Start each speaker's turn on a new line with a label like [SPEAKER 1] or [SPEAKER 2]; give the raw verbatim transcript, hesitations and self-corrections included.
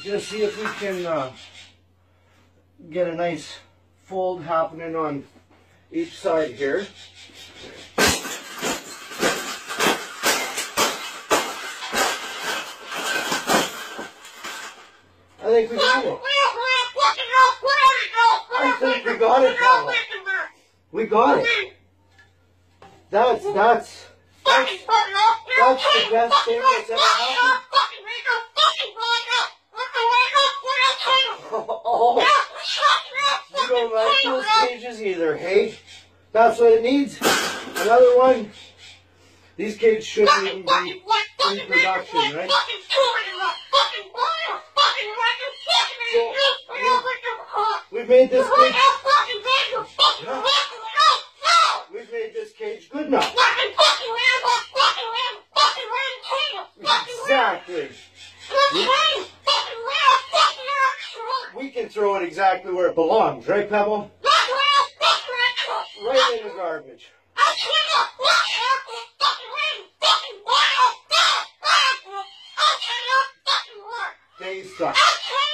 [SPEAKER 1] just see if we can uh, get a nice fold happening on each side here. I think we got it. I think we got it, Pablo. We got it. That's, that's, that's, that's the best thing that's ever happened. Oh, you don't like those cages either, hey? That's what it needs. Another one. These cages shouldn't even be in production, right? So, we, we've made this cage. Yeah, we've made this cage good enough. Exactly. We, we can throw it exactly where it belongs, right, Pebble? Right in the garbage. They suck.